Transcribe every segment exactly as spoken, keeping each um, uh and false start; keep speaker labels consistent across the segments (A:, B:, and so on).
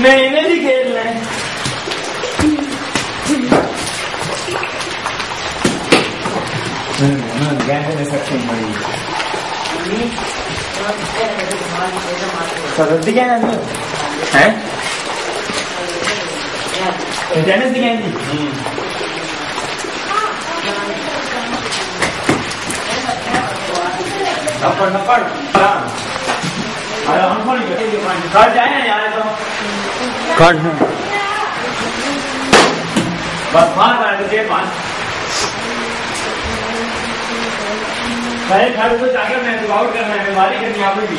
A: मैंने भी खेलना है। सरस्वती क्या है हैं? टेनिस दिखाएंगी। नपड़ नपड़ अरे हम कौन कर जाए ना यार तो कर बस मार कर दे पांच पहले खड़े तो जाकर मैं तो आउट करना है बीमारी करनी आप भी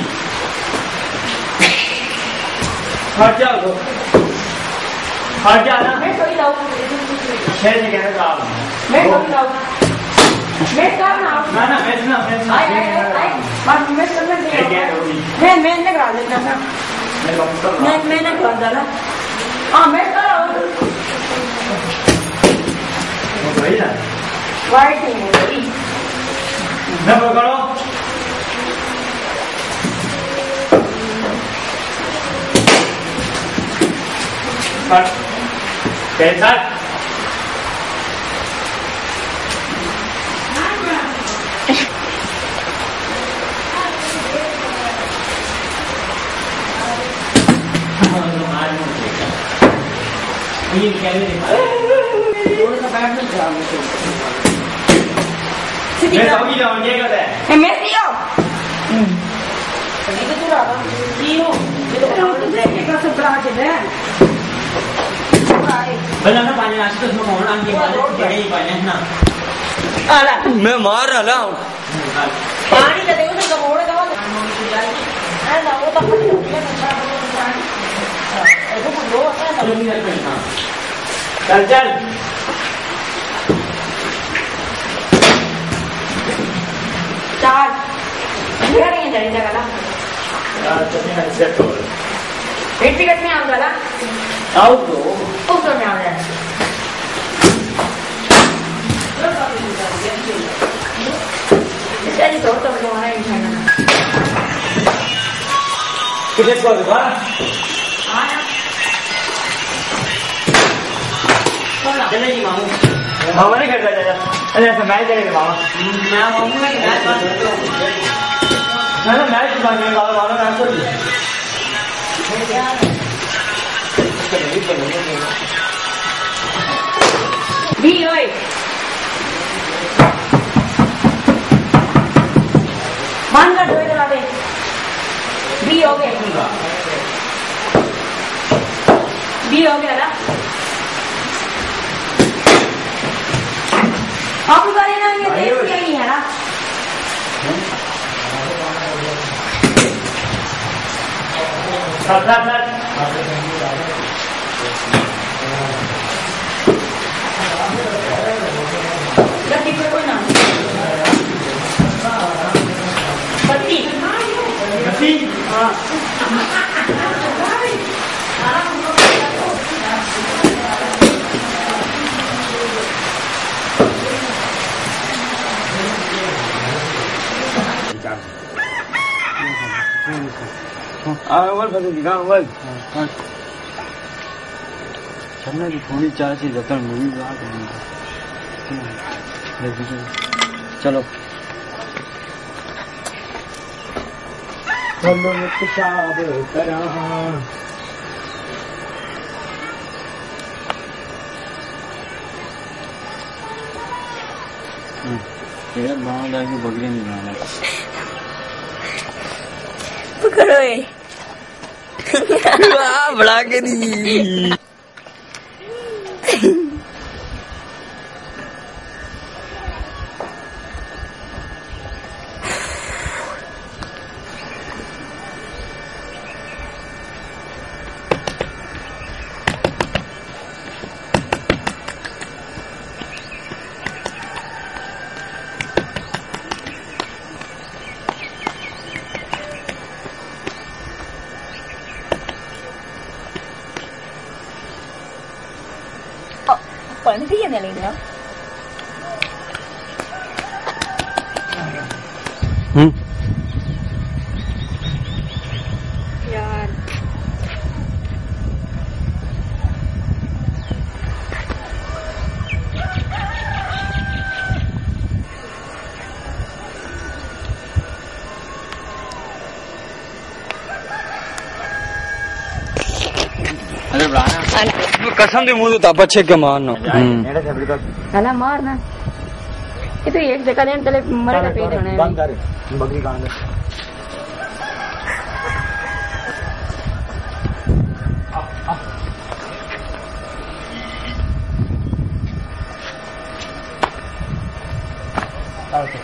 A: हट जाओ तो हट जाना मैं थोड़ी लाऊं छह से कहने का आप मैं थोड़ी लाऊं मैं कर ना ना ना मैं ना मैं ना आई आई आई बस मैं करने दे मैं मैं नहीं करा देता ना मैं मैं नहीं कर डाला हां मैं कर वो भाई ना वाइट है ना पकड़ो कट कैसा ये क्या है थोड़ा सा बैठ में जाओ मैं समझ जाऊं ये कर है मैं दियो ये तो तू रहा दियो ये तो तो देख के सब बड़ा के है भला ना पानी आके तो उसमें होना के बाद बड़े ही पानी है ना आला मैं मार रहा हूं पानी का देखो तो मोड़ दवा है ना वो तो ऐसे कुछ लो है ना चल चल चार मेरा नहीं चली जगह यार चलने का सेट हो व्यक्तिगत में आऊंगा ना आउट दो उस में आ जाए इसलिए तो तो हमारा इंसान है कितने स्कोर हुआ आया चले जी मामू मामा नहीं करता चाचा अरे ऐसा मैच देखेंगे मामा मैं मामू में मैच ना ना मैच बात में मामा मामा मैच कर दिया बी ओए मान का ढोए चला दे बी हो गए बी हो गया ना आपकी बारे ना ये देश के नहीं है ना साथ साथ लड़की को कोई नाम पति पति हाँ अव्वल फसेगी का अव्वल चलना की थोड़ी चाय से जतन मूवी बात चलो चलो पेशाब करा यार बाहर जाके बगले नहीं जाना पकड़ो ये वाह बड़ा के नहीं Poi non viene Lino? Hmm? यार
B: कसम दी मुंह तो पछे के मारनो
C: हला मारना ये तो एक जगह देन तले मरे का पेट होने
A: बंद कर बकरी कान दे ओके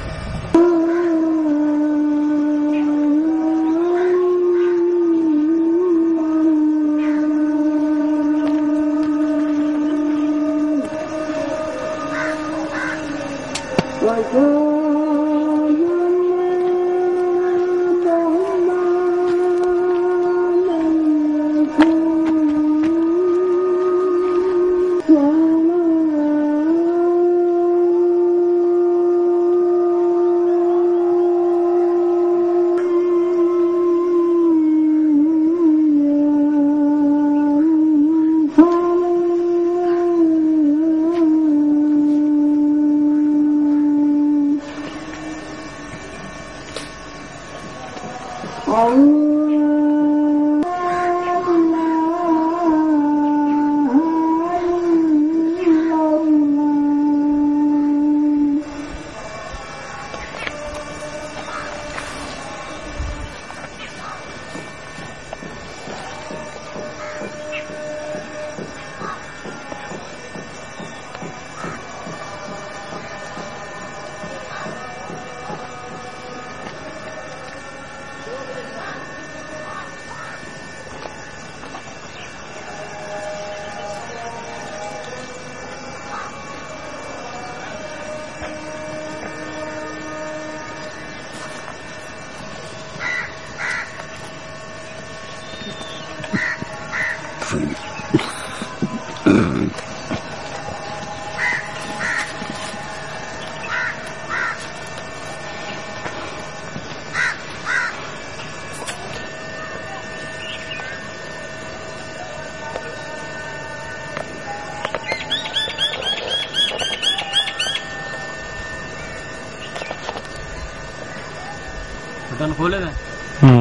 A: बटन खोले ना हम्म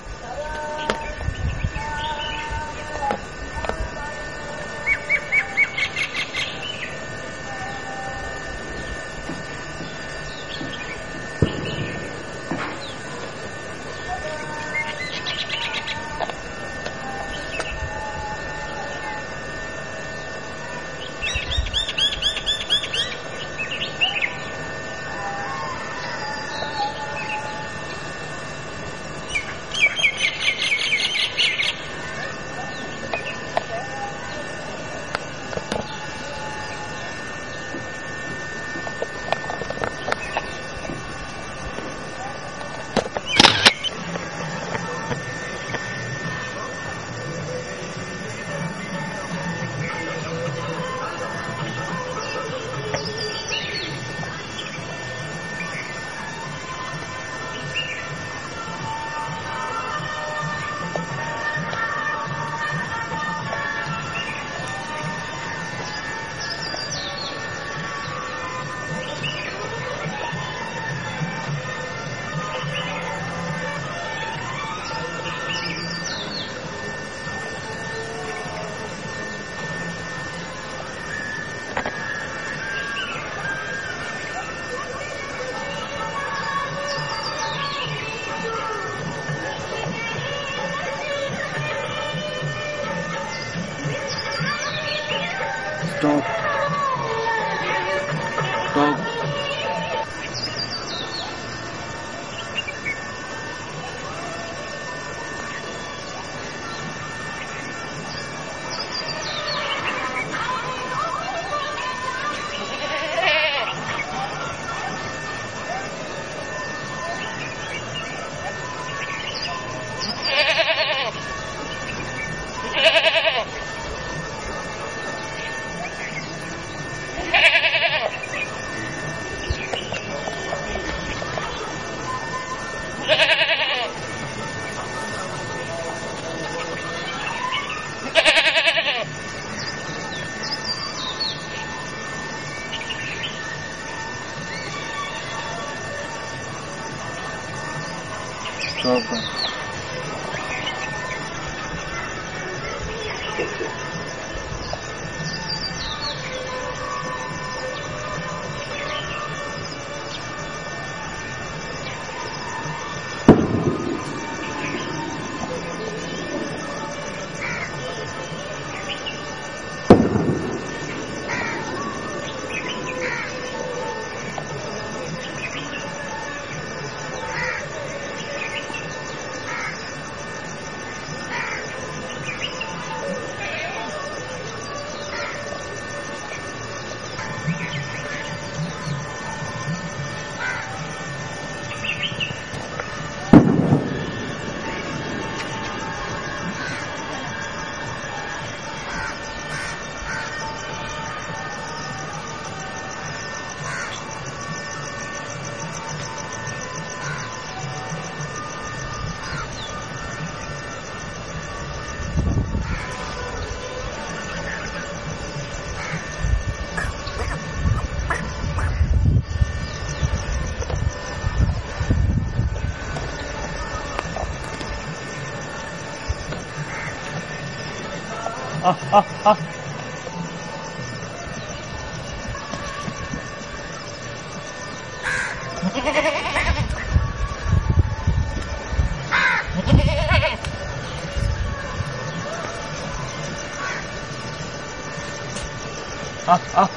A: Stop. Stop. Stop. Ah, ah.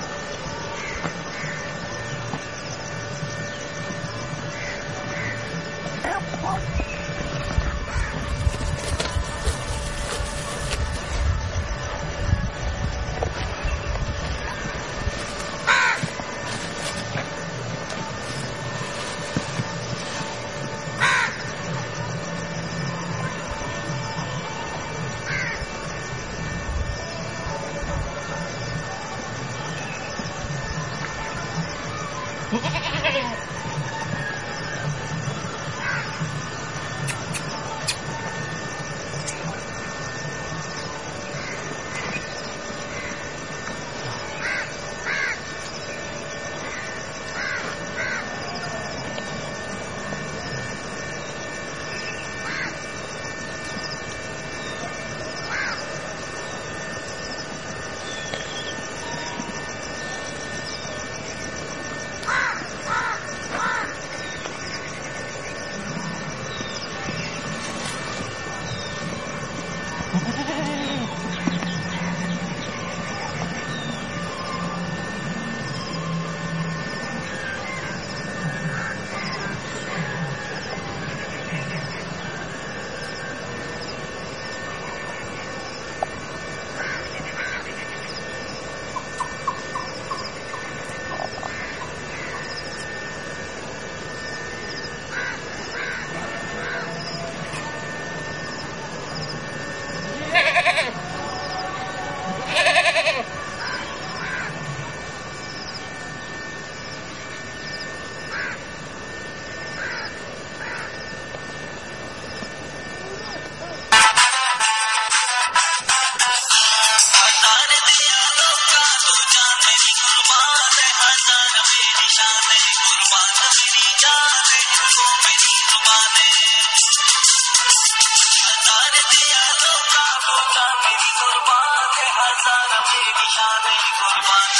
D: मेरी कुर्बान है, हज़ार मेरी शान, कुर्बान